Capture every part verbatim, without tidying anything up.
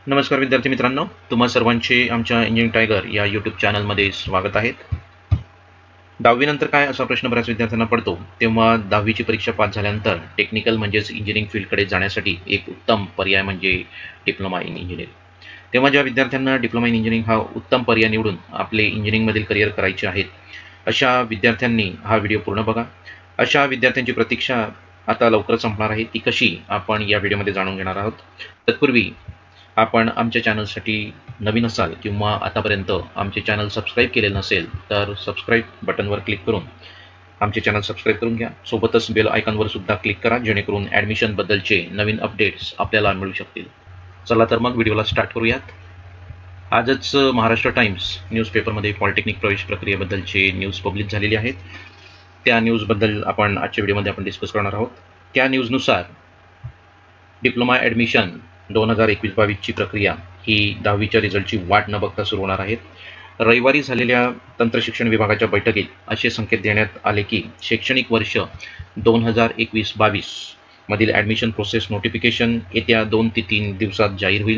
नमस्कार विद्यार्थी मित्रांनो, तुम्हा सर्वांचे आमच्या इंजिनिअरिंग टायगर या यूट्यूब चॅनलमध्ये स्वागत आहे। दहावी नंतर काय असा प्रश्न बऱ्याच विद्यार्थ्यांना पडतो, तेव्हा दहावीची परीक्षा पास झाल्यानंतर टेक्निकल म्हणजेच इंजिनिअरिंग फील्डकडे जाण्यासाठी एक उत्तम पर्याय म्हणजे डिप्लोमा इन इंजिनिअरिंग। तेव्हा ज्या विद्यार्थ्यांना डिप्लोमा इन इंजिनिअरिंग हा उत्तम पर्याय निवडून आपले इंजिनिअरिंगमधील करिअर करायचे आहेत, अशा विद्यार्थ्यांनी हा व्हिडिओ पूर्ण बघा। अशा विद्यार्थ्यांची प्रतीक्षा आता लवकर संपणार आहे, ती कशी आपण या व्हिडिओमध्ये जाणून घेणार आहोत। तत्पूर्वी आपण आमच्या चॅनलसाठी नवीन असाल किंवा आतापर्यंत आमचे चॅनल सबस्क्राईब केलेलं नसेल तर सबस्क्राईब बटनवर क्लिक करून आमचे चॅनल सबस्क्राईब करून घ्या। सोबतच बेल आयकॉनवर सुद्धा क्लिक करा, जेणेकरून ॲडमिशनबद्दलचे नवीन अपडेट्स आपल्याला मिळू शकतील। चला तर मग व्हिडिओला स्टार्ट करूयात। आजच महाराष्ट्र टाइम्स न्यूजपेपरमध्ये पॉलिटेक्निक प्रवेश प्रक्रियेबद्दलचे न्यूज पब्लिश झालेली आहेत। त्या न्यूजबद्दल आपण आजच्या व्हिडिओमध्ये आपण डिस्कस करणार आहोत। त्या न्यूजनुसार डिप्लोमा ॲडमिशन दोन हजार एकवीस बावीसची प्रक्रिया ही दहावीच्या रिझल्टची वाट न बघता सुरू होणार आहे। रविवारी झालेल्या तंत्रशिक्षण विभागाच्या बैठकीत असे संकेत देण्यात आले की शैक्षणिक वर्ष दोन हजार एकवीस बावीस मधील ॲडमिशन प्रोसेस नोटिफिकेशन येत्या दोन ते तीन दिवसात जाहीर होईल।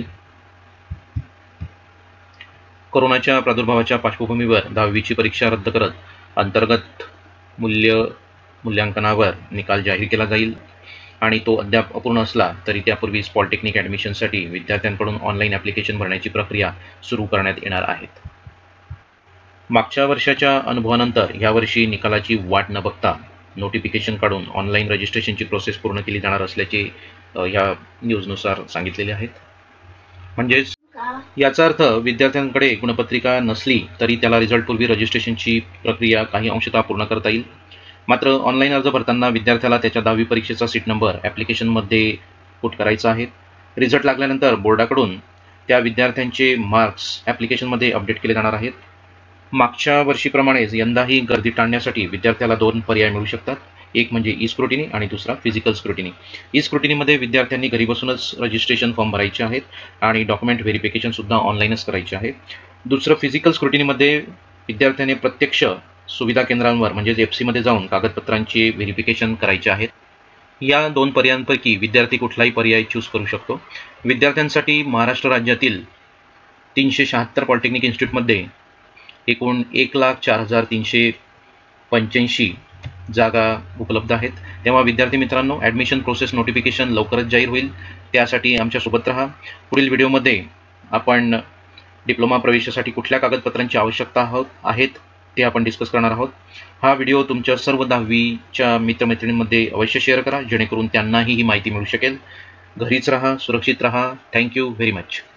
कोरोनाच्या प्रादुर्भावाच्या पार्श्वभूमीवर दहावीची परीक्षा रद्द करत अंतर्गत मूल्य मूल्यांकनावर निकाल जाहीर केला जाईल आणि तो अद्याप अपूर्ण असला तरी त्यापूर्वीच पॉलिटेक्निक ॲडमिशनसाठी विद्यार्थ्यांकडून ऑनलाईन ॲप्लिकेशन भरण्याची प्रक्रिया सुरू करण्यात येणार आहे। मागच्या वर्षाच्या अनुभवानंतर यावर्षी निकालाची वाट न बघता नोटिफिकेशन काढून ऑनलाईन रजिस्ट्रेशनची प्रोसेस पूर्ण केली जाणार असल्याचे या न्यूजनुसार सांगितलेले आहेत। म्हणजेच याचा अर्थ विद्यार्थ्यांकडे गुणपत्रिका नसली तरी त्याला रिझल्टपूर्वी रजिस्ट्रेशनची प्रक्रिया काही अंशतः पूर्ण करता येईल। मात्र ऑनलाईन अर्ज भरताना विद्यार्थ्याला त्याच्या दहावी परीक्षेचा सीट नंबर ॲप्लिकेशनमध्ये पुट करायचा आहे। रिझल्ट लागल्यानंतर बोर्डाकडून त्या विद्यार्थ्यांचे मार्क्स ॲप्लिकेशनमध्ये अपडेट केले जाणार आहेत। मागच्या वर्षीप्रमाणेच यंदाही गर्दी टाळण्यासाठी विद्यार्थ्याला दोन पर्याय मिळू शकतात, एक म्हणजे ई स्क्रुटिनी आणि दुसरा फिजिकल स्क्रुटिनी। ई स्क्रुटिनीमध्ये विद्यार्थ्यांनी घरी बसूनच रजिस्ट्रेशन फॉर्म भरायचे आहेत आणि डॉक्युमेंट व्हेरिफिकेशनसुद्धा ऑनलाईनच करायचे आहे। दुसरं फिजिकल स्क्रुटिनीमध्ये विद्यार्थ्याने प्रत्यक्ष सुविधा केंद्रांवर म्हणजेच एफ सीमध्ये जाऊन कागदपत्रांचे व्हेरिफिकेशन करायचे आहेत। या दोन पर्यायांपैकी विद्यार्थी कुठलाही पर्याय चूज करू शकतो। विद्यार्थ्यांसाठी महाराष्ट्र राज्यातील तीनशे शहात्तर पॉलिटेक्निक इन्स्टिट्यूटमध्ये एकूण एक लाख चार हजार तीनशे पंच्याऐंशी जागा उपलब्ध आहेत। तेव्हा विद्यार्थी मित्रांनो, ॲडमिशन प्रोसेस नोटिफिकेशन लवकरच जाहीर होईल, त्यासाठी आमच्यासोबत राहा। पुढील व्हिडिओमध्ये आपण डिप्लोमा प्रवेशासाठी कुठल्या कागदपत्रांची आवश्यकता आहेत ते आपण डिस्कस करणार आहोत। हा व्हिडिओ तुमच्या सर्व दहावीच्या मित्रमैत्रिणींमध्ये अवश्य शेअर करा, जेणेकरून त्यांनाही ही माहिती मिळू शकेल। घरीच राहा, सुरक्षित राहा। Thank you very much.